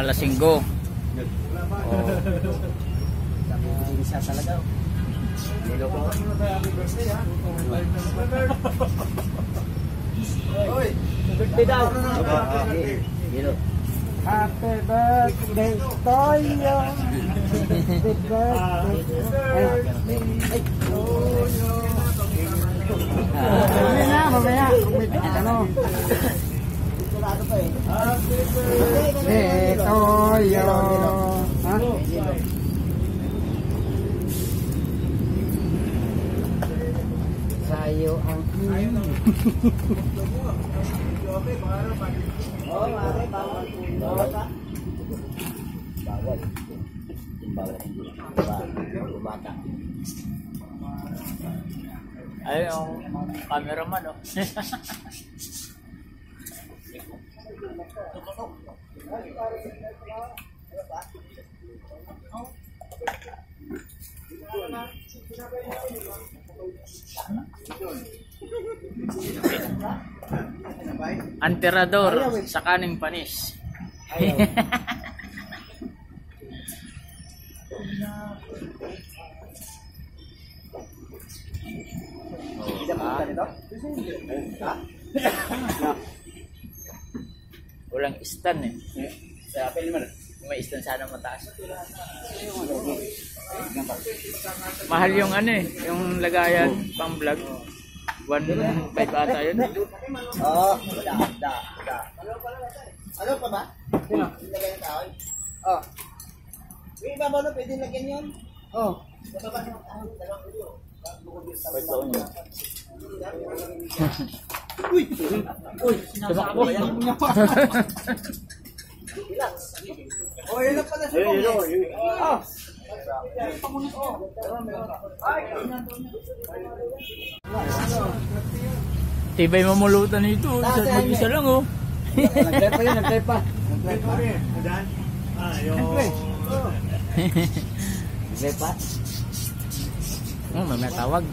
lasinggo. Oh. Hindi siya talaga. Niloko. Oy, birthday daw. Dito. Happy birthday to you. Happy birthday to you. Mamaya. Ano? Sigurado pa eh. Happy birthday to you. Ha? Sayo ang bawal. Ay, yung cameraman, oh. Antirador sa kaning panis. Walang stand eh. May stand sana mataas. Mahal yung ano eh, yung lagayan pang vlog. 1.5 ata yun. Oo, da. Ano pa ba? Sino? Lagyan ng kahoy? Oo. Yung iba ba na pwede lagyan yun? Oo. Baba ng kahoy, dalawang ulo. Ito nyo. Uy! Tumakbo. Relax. Oh, yun lang pala sa oh. Tibay mamulutan ito. Isa lang oh. Nagtay pa. Nagtay pa. Oh, may tawag.